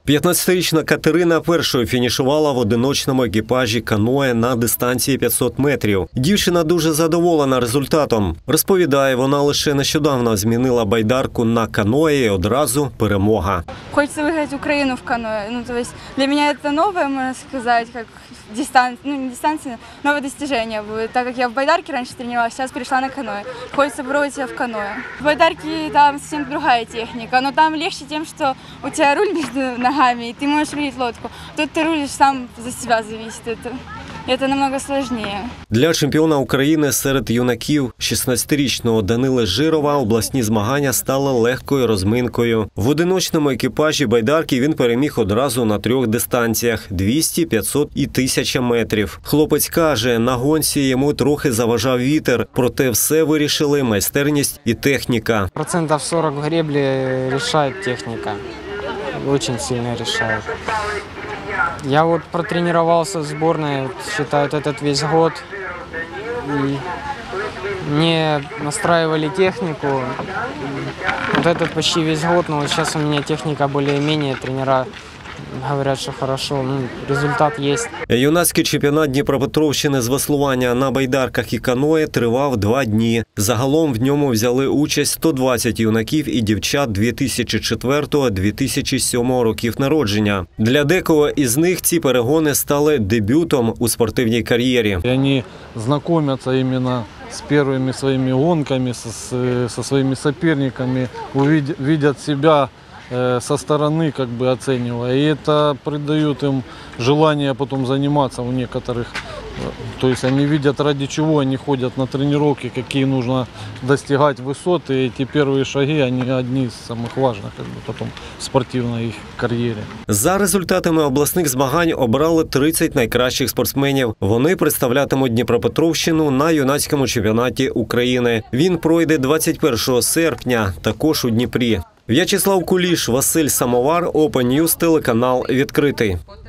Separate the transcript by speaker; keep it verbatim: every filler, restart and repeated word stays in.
Speaker 1: п'ятнадцятирічна Катерина першою фінішувала в одиночному екіпажі каное на дистанції п'ятсот метрів. Дівчина дуже задоволена результатом. Розповідає, вона лише нещодавно змінила байдарку на каное і одразу перемога.
Speaker 2: Хочется выиграть Украину в каное. Ну, то есть для меня это новое, можно сказать, как дистанция, ну не дистанция, новое достижение будет. Так как я в байдарке раньше тренировалась, сейчас перешла на каное. Хочется попробовать себя в каное. В байдарке там совсем другая техника, но там легче тем, что у тебя руль между ногами, и ты можешь рулить лодку. Тут ты рулишь сам, за себя зависит это. Це намного складніше.
Speaker 1: Для чемпіона України серед юнаків шістнадцятирічного Данила Жирова обласні змагання стали легкою розминкою. В одиночному екіпажі байдарки він переміг одразу на трьох дистанціях – двісті, п'ятсот і тисяча метрів. Хлопець каже, на гонці йому трохи заважав вітер, проте все вирішили майстерність і техніка.
Speaker 3: Процентів сорок в греблі рішає техніка. Дуже сильно рішає. Я вот протренировался в сборной, считаю, этот весь год. И мне настраивали технику. Вот этот почти весь год, но вот сейчас у меня техника более-менее, тренера говорят, що хорошо, ну, результат є.
Speaker 1: Юнацький чемпіонат Дніпропетровщини з веслування на байдарках і каное тривав два дні. Загалом в ньому взяли участь сто двадцять юнаків і дівчат дві тисячі четвертого - дві тисячі сьомого років народження. Для декого із них ці перегони стали дебютом у спортивній кар'єрі.
Speaker 4: Вони знайомляться іменно з першими своїми гонками, зі своїми суперниками, бачать себе со стороны, как бы оценивая. И это придает им желание потом заниматься у некоторых. То есть они видят, ради чего они ходят на тренировки, какие нужно достигать высоты. И эти первые шаги, они одни из самых важных как бы, потом в спортивной их кар'єрі.
Speaker 1: За результатами обласних змагань обрали тридцять найкращих спортсменів. Вони представлятимуть Дніпропетровщину на юнацькому чемпіонаті України. Він пройде двадцять першого серпня, також у Дніпрі. В'ячеслав Куліш, Василь Самовар, Open News, телеканал «Відкритий».